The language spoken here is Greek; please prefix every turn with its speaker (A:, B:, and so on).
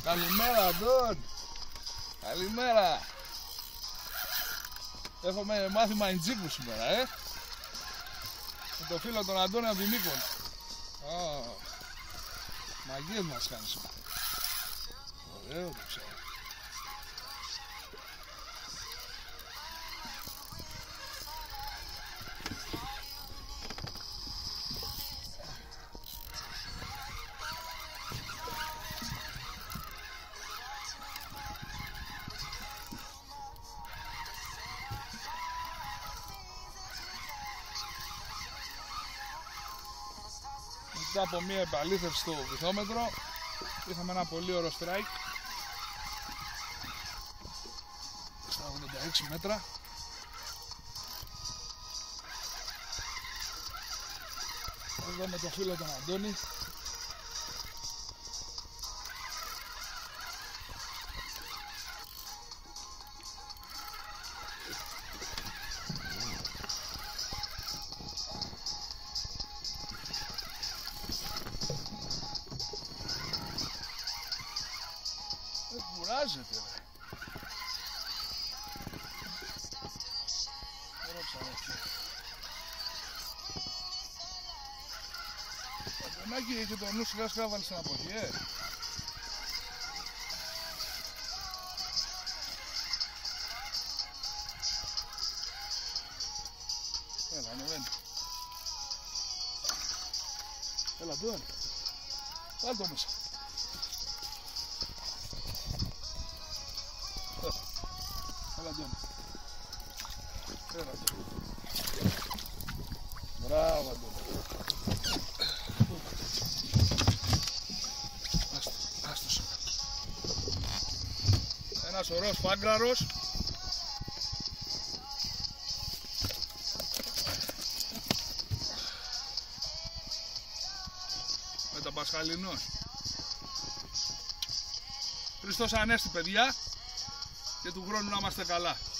A: Καλημέρα, Ντόν. Καλημέρα. Έχουμε μάθημα εντζίκου σήμερα, με το φίλο τον Αντώνη από την Νίκον. Μαγείες μας κάνει σήμερα. Ωραίο το ξέρω. Μετά από μια επαλήθευση στο βυθόμετρο είχαμε ένα πολύ ωραίο strike στα 86 μέτρα. Εδώ με τον φίλο τον Αντώνη. Δεν κουράζεται, ρε. Πατρονάκι, είχε το νου σιγά σιγά βάλει στην αποχή, Έλα, ανεβαίνει. Έλα, Ντουάν. Βάλ' το μέσα. Έλα, Ντουάν. Έλα, Ντουάν. Μπράβο, Ντουάν. Άστος. Ένας ωραίος φάγκραρος. Μεταπασχαλινός. Χριστός Ανέστη, παιδιά, και του χρόνου να είμαστε καλά.